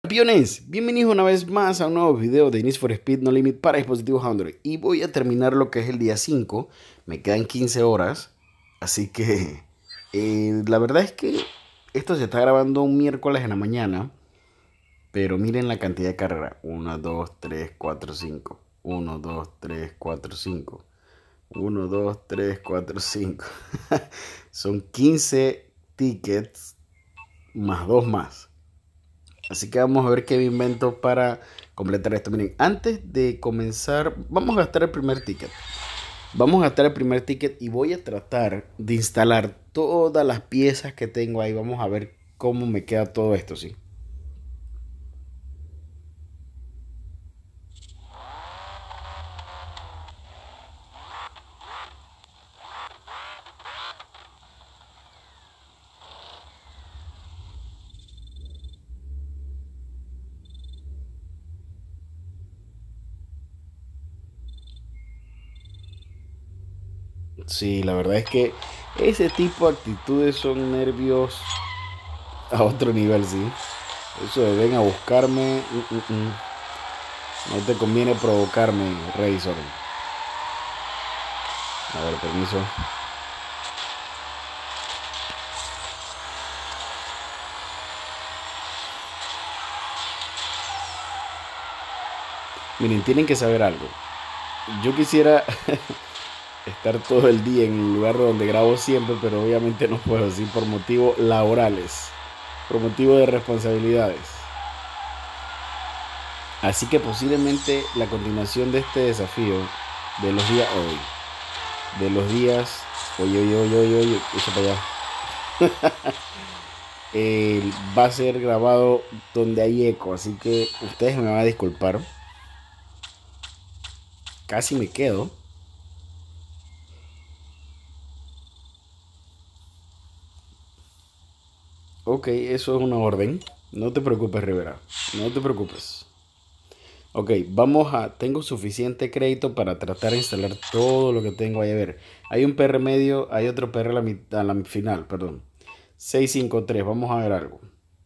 Campeones, bienvenidos una vez más a un nuevo video de Need for Speed No Limit para dispositivos Android. Y voy a terminar lo que es el día 5. Me quedan 15 horas. Así que la verdad es que esto se está grabando un miércoles en la mañana. Pero miren la cantidad de carrera. 1, 2, 3, 4, 5. 1, 2, 3, 4, 5. 1, 2, 3, 4, 5. Son 15 tickets más 2 más. Así que vamos a ver qué me invento para completar esto. Miren, antes de comenzar, vamos a gastar el primer ticket. Vamos a gastar el primer ticket y voy a tratar de instalar todas las piezas que tengo ahí. Vamos a ver cómo me queda todo esto, ¿sí? Sí, la verdad es que ese tipo de actitudes son nervios a otro nivel, ¿sí? Eso de ven a buscarme, no te conviene provocarme, Razor. A ver, permiso. Miren, tienen que saber algo. Yo quisiera estar todo el día en el lugar donde grabo siempre, pero obviamente no puedo, así por motivos laborales, por motivo de responsabilidades. Así que posiblemente la continuación de este desafío de los días hoy, de los días, oye, echa para allá, va a ser grabado donde hay eco, así que ustedes me van a disculpar. Casi me quedo. Ok, eso es una orden. No te preocupes, Rivera. No te preocupes. Ok, tengo suficiente crédito para tratar de instalar todo lo que tengo ahí. A ver, hay un PR medio, hay otro PR a la final, perdón. 653, vamos a ver algo.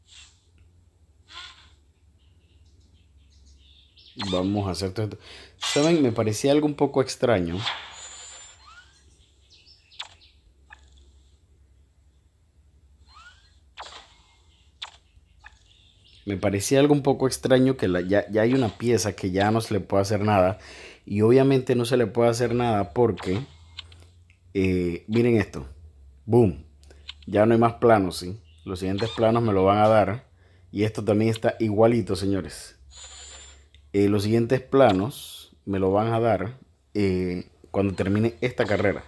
Vamos a hacer todo esto. ¿Saben? Me parecía algo un poco extraño. Me parecía algo un poco extraño que ya hay una pieza que ya no se le puede hacer nada. Y obviamente no se le puede hacer nada porque, miren esto. Boom. Ya no hay más planos, ¿sí? Los siguientes planos me lo van a dar. Y esto también está igualito, señores. Los siguientes planos me lo van a dar cuando termine esta carrera.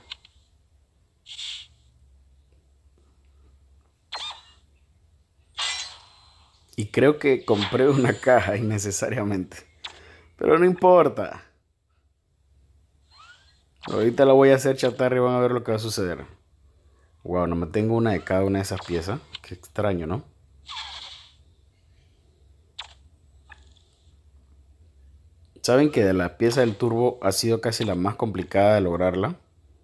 Y creo que compré una caja innecesariamente. Pero no importa. Ahorita la voy a hacer chatarra y van a ver lo que va a suceder. Wow, no me tengo una de cada una de esas piezas. Qué extraño, ¿no? Saben que de la pieza del turbo ha sido casi la más complicada de lograrla.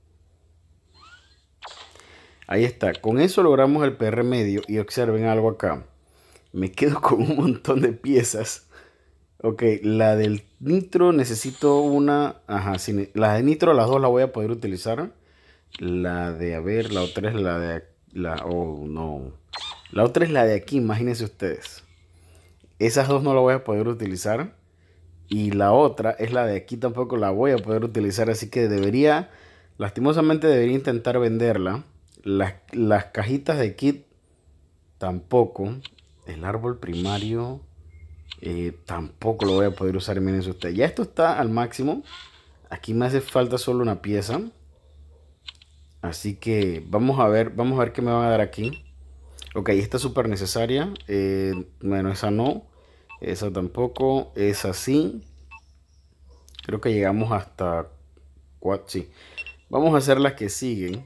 Ahí está. Con eso logramos el PR medio. Y observen algo acá. Me quedo con un montón de piezas. Ok, la del nitro necesito una. Ajá, sí, la de nitro, las dos las voy a poder utilizar. La de, a ver, la otra es la de. Oh, no. La otra es la de aquí, imagínense ustedes. Esas dos no las voy a poder utilizar. Y la otra es la de aquí, tampoco la voy a poder utilizar. Así que lastimosamente debería intentar venderla. Las cajitas de kit tampoco. El árbol primario. Tampoco lo voy a poder usar, miren ustedes. Ya esto está al máximo. Aquí me hace falta solo una pieza. Así que vamos a ver qué me van a dar aquí. Ok, esta es súper necesaria. Bueno, esa no. Esa tampoco. Esa sí. Creo que llegamos hasta 4. Sí. Vamos a hacer las que siguen.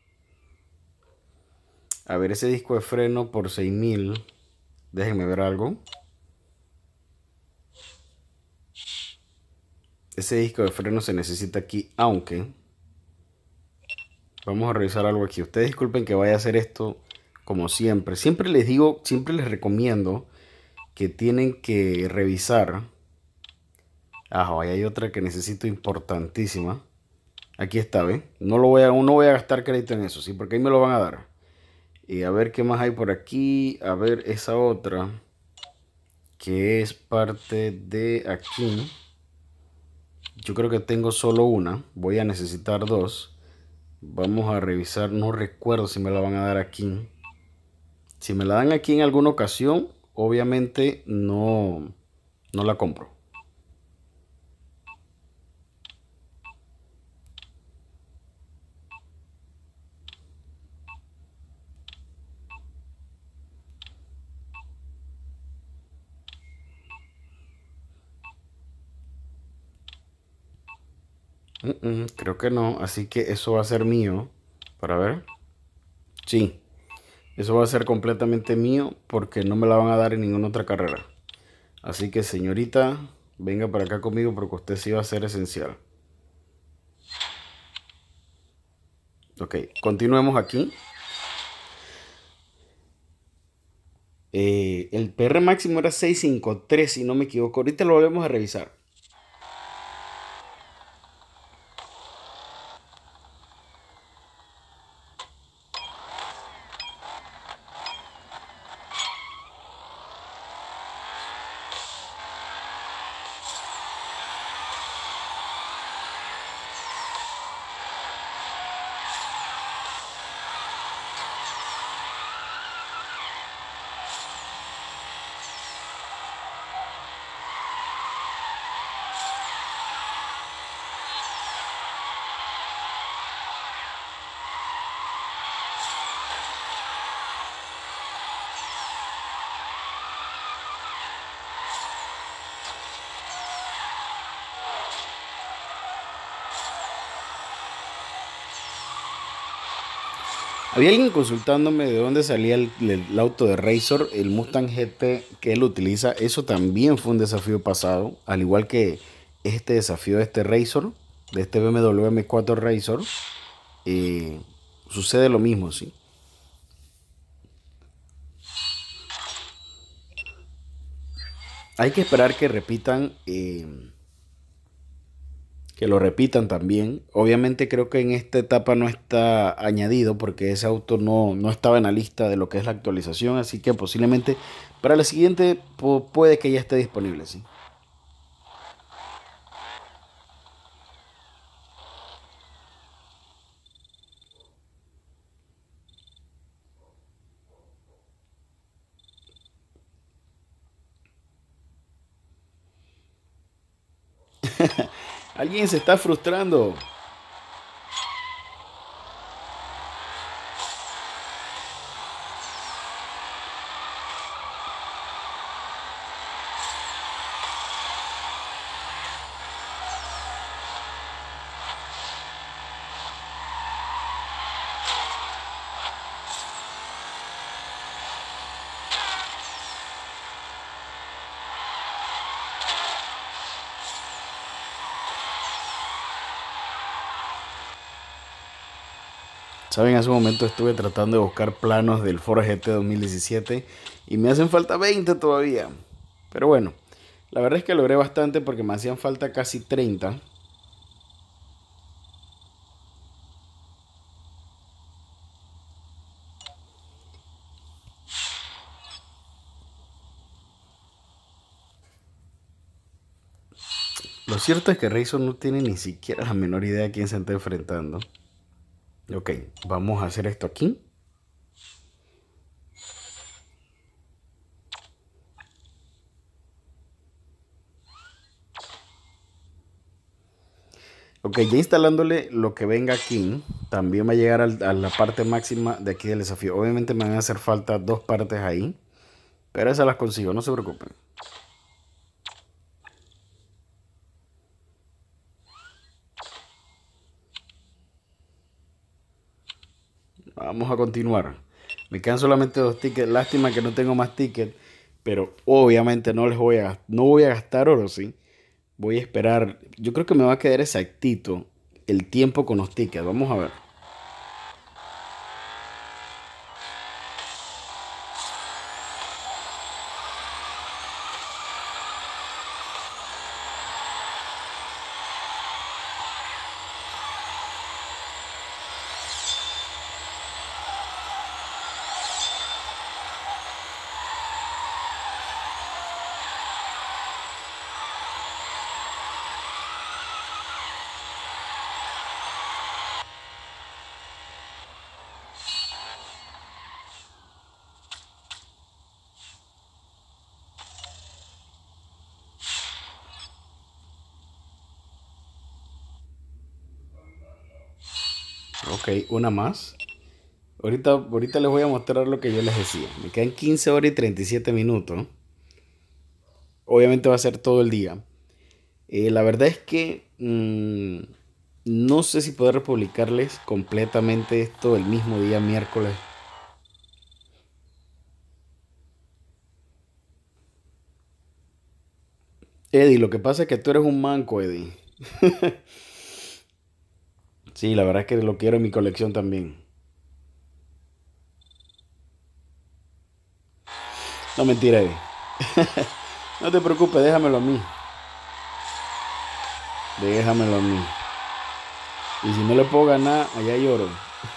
A ver, ese disco de freno por 6.000. Déjenme ver algo. Ese disco de freno se necesita aquí, aunque vamos a revisar algo aquí. Ustedes disculpen que vaya a hacer esto como siempre. Siempre les digo, siempre les recomiendo que tienen que revisar. Ah, ahí hay otra que necesito importantísima. Aquí está, ¿ven? No voy a gastar crédito en eso, ¿sí? Porque ahí me lo van a dar. Y a ver qué más hay por aquí. A ver esa otra. Que es parte de aquí. Yo creo que tengo solo una. Voy a necesitar dos. Vamos a revisar. No recuerdo si me la van a dar aquí. Si me la dan aquí en alguna ocasión, obviamente no la compro. Creo que no. Así que eso va a ser mío. Para ver. Sí. Eso va a ser completamente mío porque no me la van a dar en ninguna otra carrera. Así que señorita, venga para acá conmigo porque usted sí va a ser esencial. Ok, continuemos aquí. El PR máximo era 653 si no me equivoco. Ahorita lo volvemos a revisar. Había alguien consultándome de dónde salía el auto de Razor, el Mustang GT que él utiliza. Eso también fue un desafío pasado, al igual que este desafío de este Razor, de este BMW M4 Razor. Sucede lo mismo, ¿sí? Hay que esperar que repitan, que lo repitan también. Obviamente creo que en esta etapa no está añadido porque ese auto no estaba en la lista de lo que es la actualización, así que posiblemente para la siguiente puede que ya esté disponible, ¿sí? Alguien se está frustrando. Saben, hace un momento estuve tratando de buscar planos del Ford GT 2017 y me hacen falta 20 todavía. Pero bueno, la verdad es que logré bastante porque me hacían falta casi 30. Lo cierto es que Razor no tiene ni siquiera la menor idea de quién se está enfrentando. Ok, vamos a hacer esto aquí. Ok, ya instalándole lo que venga aquí, también va a llegar a la parte máxima de aquí del desafío. Obviamente me van a hacer falta dos partes ahí, pero esas las consigo, no se preocupen. Vamos a continuar. Me quedan solamente dos tickets. Lástima que no tengo más tickets, pero obviamente no voy a gastar oro, ¿sí? Voy a esperar. Yo creo que me va a quedar exactito el tiempo con los tickets. Vamos a ver. Ok, una más. Ahorita les voy a mostrar lo que yo les decía. Me quedan 15 horas y 37 minutos. Obviamente va a ser todo el día. La verdad es que no sé si poder publicarles completamente esto el mismo día miércoles. Eddie, lo que pasa es que tú eres un manco, Eddie. Sí, la verdad es que lo quiero en mi colección también. No, mentira, Eddie. No te preocupes, déjamelo a mí. Déjamelo a mí. Y si no le puedo ganar, allá lloro.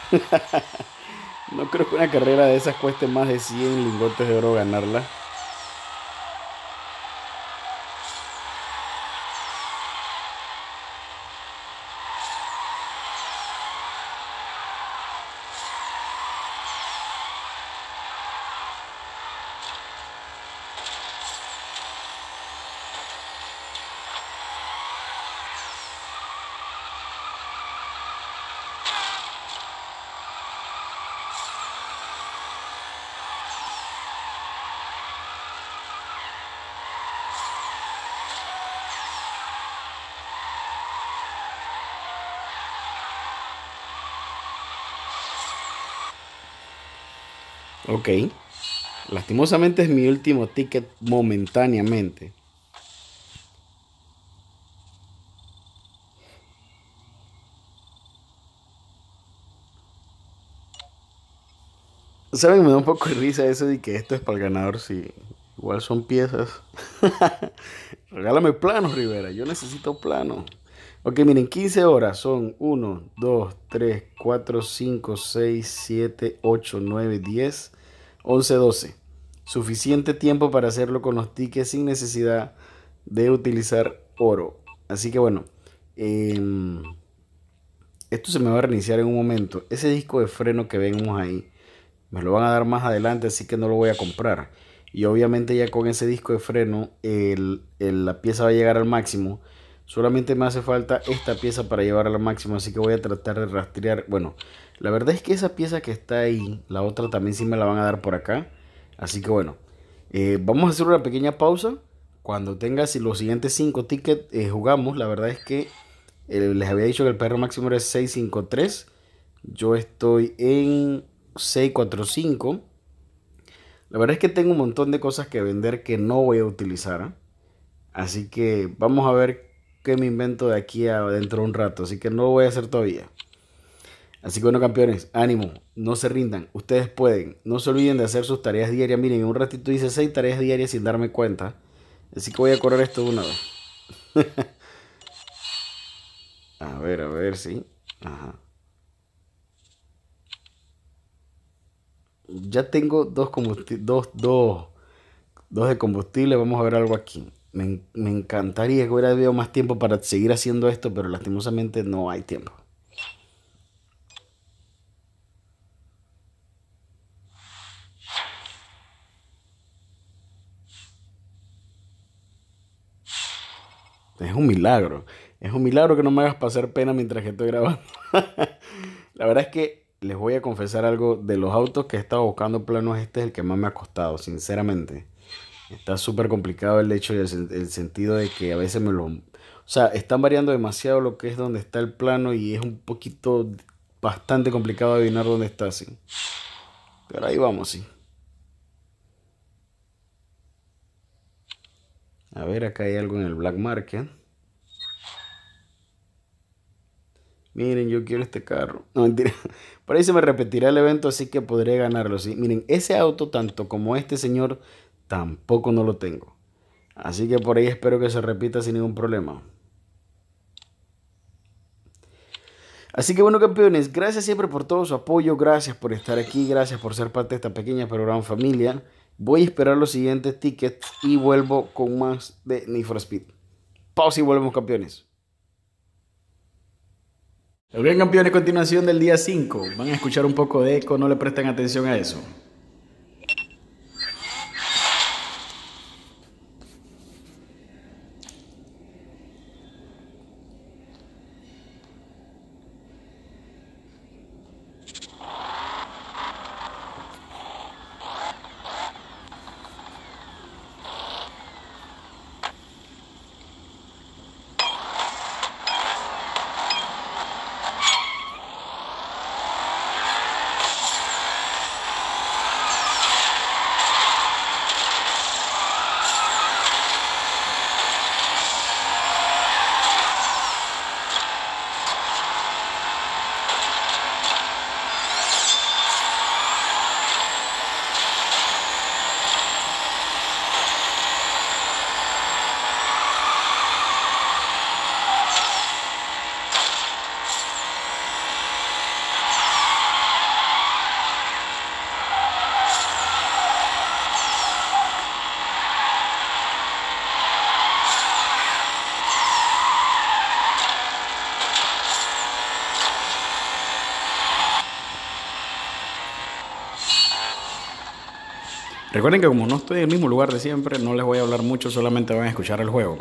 No creo que una carrera de esas cueste más de 100 lingotes de oro ganarla. Ok. Lastimosamente es mi último ticket momentáneamente. ¿Saben? Me da un poco de risa eso de que esto es para el ganador. Si igual son piezas. Regálame planos, Rivera. Yo necesito planos. Ok, miren, 15 horas son 1, 2, 3, 4, 5, 6, 7, 8, 9, 10, 11, 12. Suficiente tiempo para hacerlo con los tickets sin necesidad de utilizar oro. Así que bueno, em, esto se me va a reiniciar en un momento. Ese disco de freno que vemos ahí me lo van a dar más adelante, así que no lo voy a comprar. Y obviamente ya con ese disco de freno, la pieza va a llegar al máximo. Solamente me hace falta esta pieza para llevarla al máximo, así que voy a tratar de rastrear. Bueno, la verdad es que esa pieza que está ahí, la otra también sí me la van a dar por acá. Así que bueno, vamos a hacer una pequeña pausa. Cuando tengas los siguientes 5 tickets, jugamos. La verdad es que les había dicho que el PR máximo era 653. Yo estoy en 645. La verdad es que tengo un montón de cosas que vender que no voy a utilizar. Así que vamos a ver qué me invento de aquí a dentro de un rato. Así que no lo voy a hacer todavía. Así que bueno, campeones, ánimo, no se rindan. Ustedes pueden. No se olviden de hacer sus tareas diarias. Miren, en un ratito hice 6 tareas diarias sin darme cuenta. Así que voy a correr esto de una vez. A ver, sí. Ajá. Ya tengo dos de combustible. Vamos a ver algo aquí. Me encantaría que hubiera habido más tiempo para seguir haciendo esto, pero lastimosamente no hay tiempo. Es un milagro. Es un milagro que no me hagas pasar pena mientras que estoy grabando. La verdad es que les voy a confesar algo de los autos que he estado buscando planos. Este es el que más me ha costado, sinceramente. Está súper complicado el hecho y el sentido de que a veces O sea, están variando demasiado lo que es donde está el plano y es un poquito bastante complicado adivinar dónde está, sí. Pero ahí vamos, sí. A ver, acá hay algo en el Black Market. Miren, yo quiero este carro. No, mentira. Por ahí se me repetirá el evento, así que podré ganarlo, sí. Miren, ese auto, tanto como este señor, tampoco no lo tengo. Así que por ahí espero que se repita sin ningún problema. Así que bueno, campeones, gracias siempre por todo su apoyo, gracias por estar aquí, gracias por ser parte de esta pequeña pero gran familia. Voy a esperar los siguientes tickets y vuelvo con más de Need for Speed. Pausa y volvemos, campeones. El bien, campeones, continuación del día 5. Van a escuchar un poco de eco, no le presten atención a eso. Recuerden que como no estoy en el mismo lugar de siempre, no les voy a hablar mucho, solamente van a escuchar el juego, ¿ok?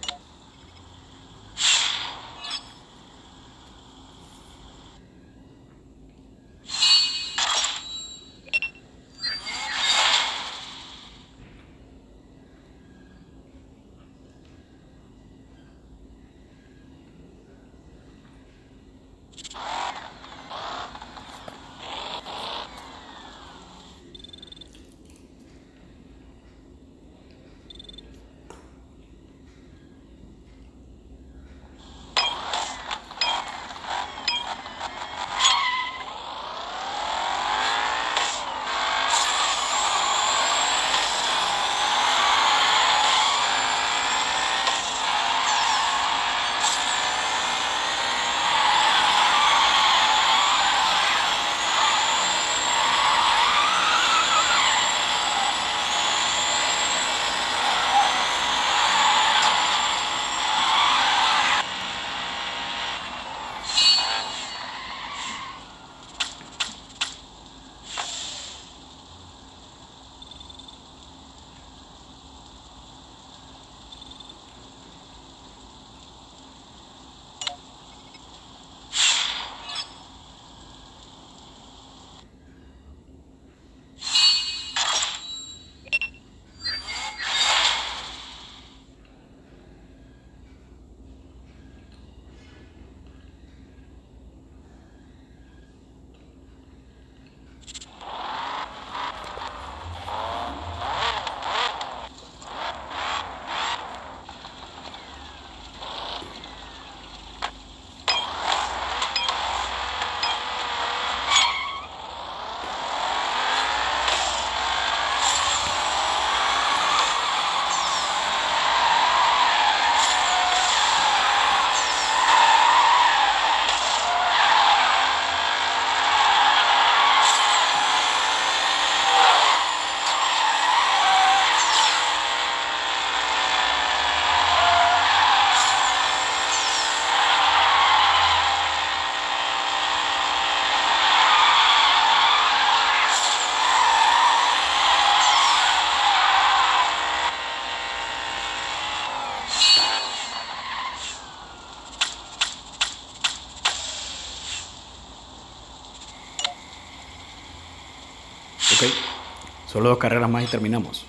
Ok, solo 2 carreras más y terminamos.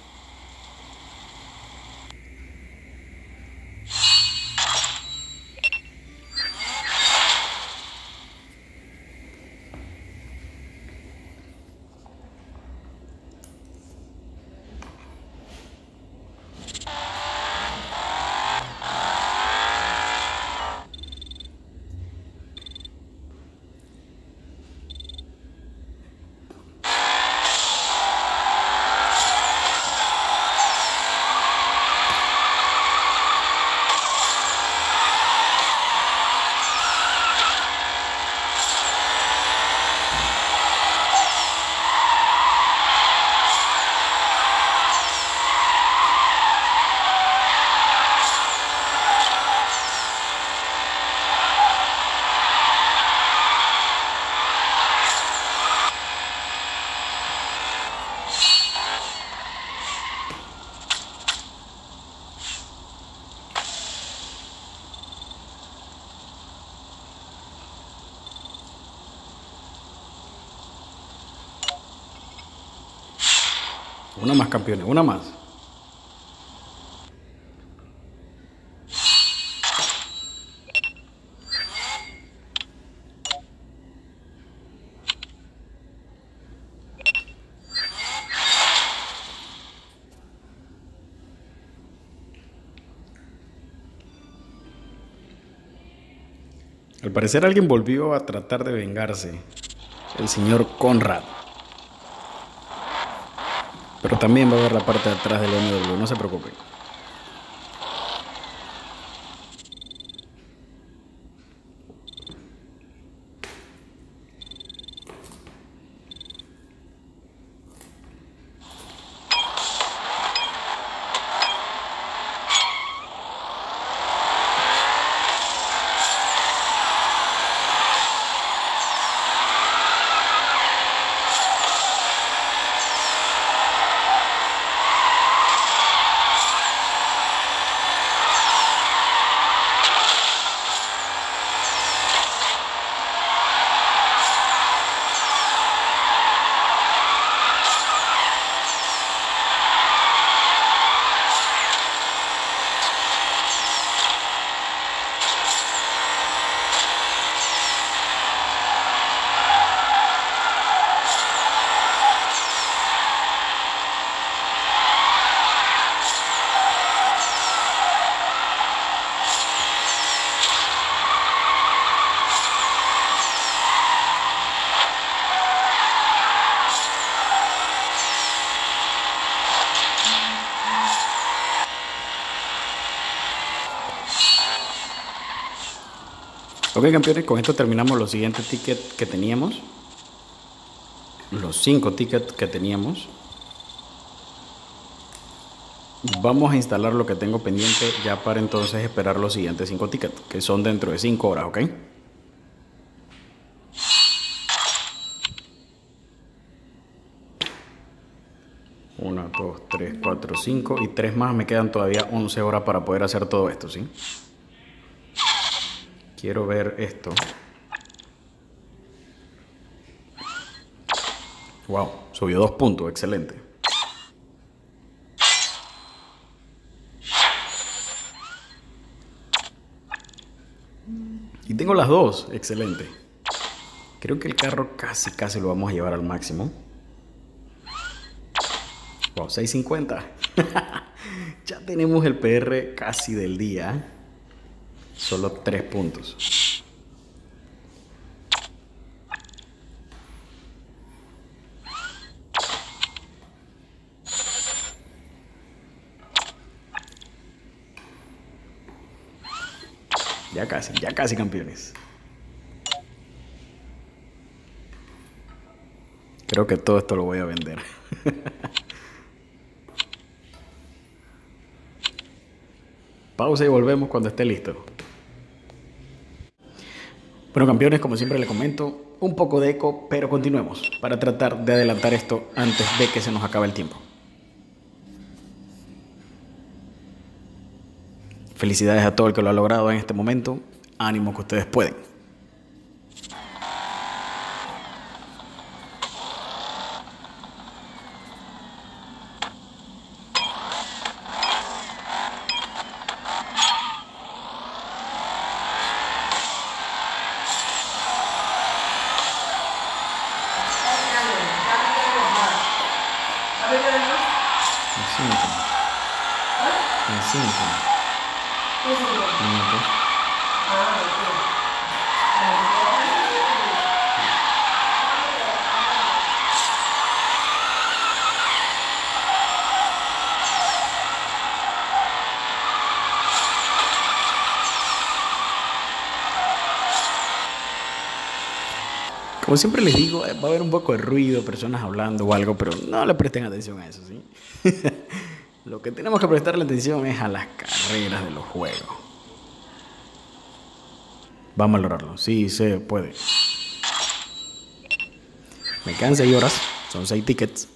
Una más, campeones, una más. Al parecer alguien volvió a tratar de vengarse. El señor Conrad. Pero también va a ver la parte de atrás del MW, no se preocupe. Ok, campeones, con esto terminamos los siguientes tickets que teníamos. Los 5 tickets que teníamos. Vamos a instalar lo que tengo pendiente ya para entonces esperar los siguientes 5 tickets, que son dentro de 5 horas, ¿ok? Una, dos, tres, cuatro, 5 y 3 más. Me quedan todavía 11 horas para poder hacer todo esto, ¿sí? Quiero ver esto. Wow, subió 2 puntos, excelente. Y tengo las dos, excelente. Creo que el carro casi lo vamos a llevar al máximo. Wow, 650. Ya tenemos el PR casi del día. Solo 3 puntos. Ya casi campeones. Creo que todo esto lo voy a vender. Pausa y volvemos cuando esté listo. Bueno, campeones, como siempre les comento, un poco de eco, pero continuemos para tratar de adelantar esto antes de que se nos acabe el tiempo. Felicidades a todo el que lo ha logrado en este momento. Ánimo que ustedes pueden. En 5 minutos. Como siempre les digo, va a haber un poco de ruido, personas hablando o algo, pero no le presten atención a eso, ¿sí? Lo que tenemos que prestarle atención es a las carreras de los juegos. Vamos a lograrlo, sí se puede. Me quedan 6 horas, son 6 tickets.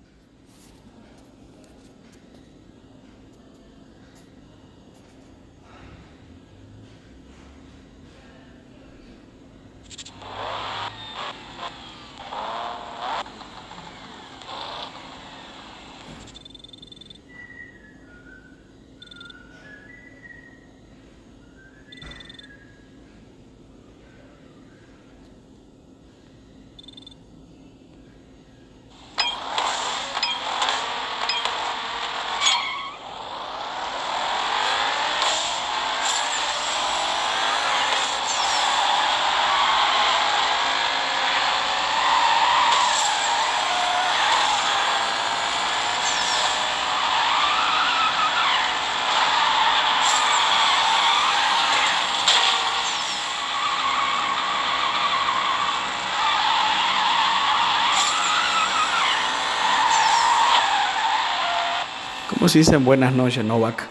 Como se dicen buenas noches, Novak.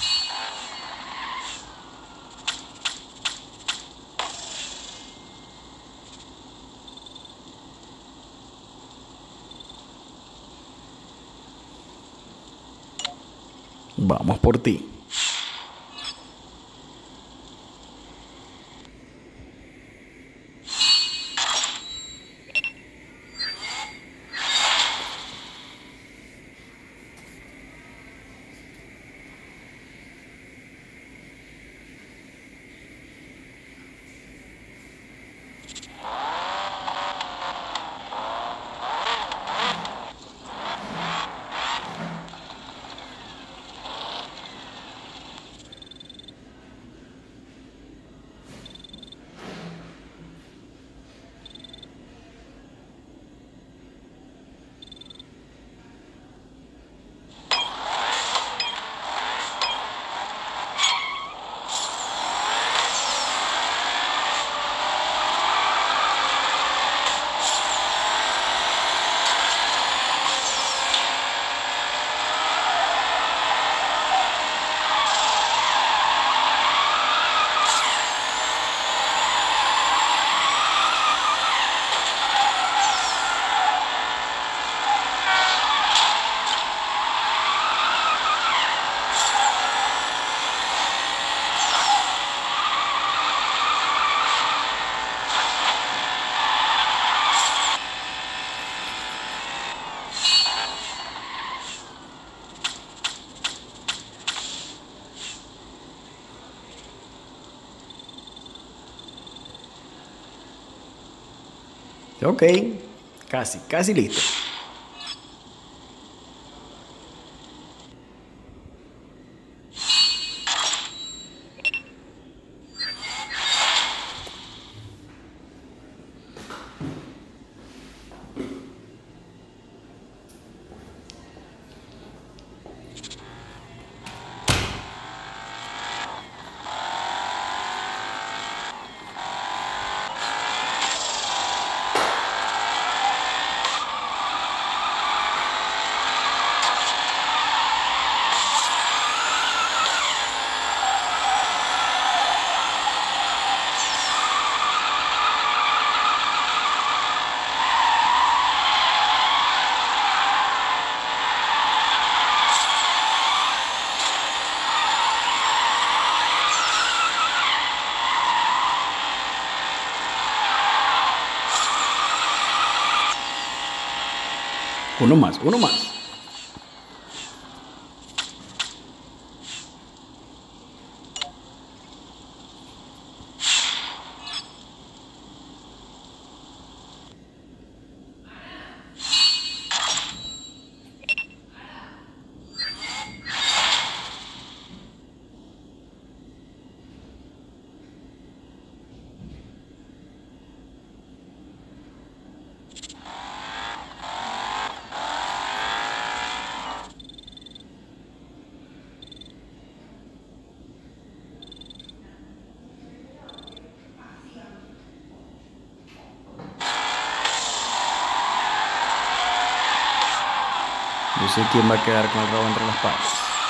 Vamos por ti. Ok, casi listo. Uno más, uno más. Yo sé quién va a quedar con el rabo entre las patas.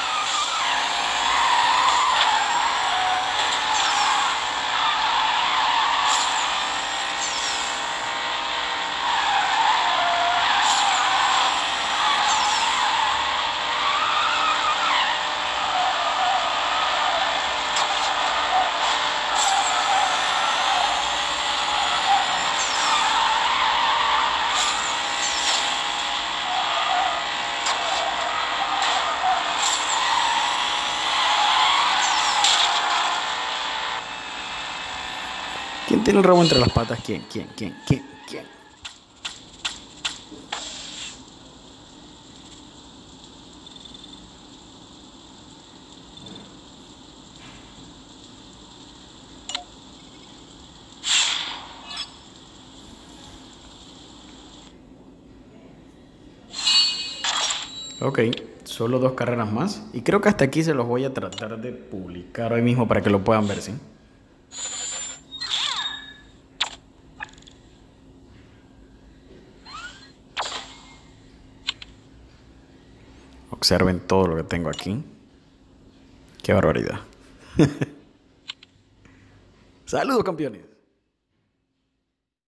¿Quién tiene el rabo entre las patas? ¿Quién? Ok, solo 2 carreras más. Y creo que hasta aquí se los voy a tratar de publicar hoy mismo para que lo puedan ver, ¿sí? Observen todo lo que tengo aquí. Qué barbaridad. Saludos, campeones.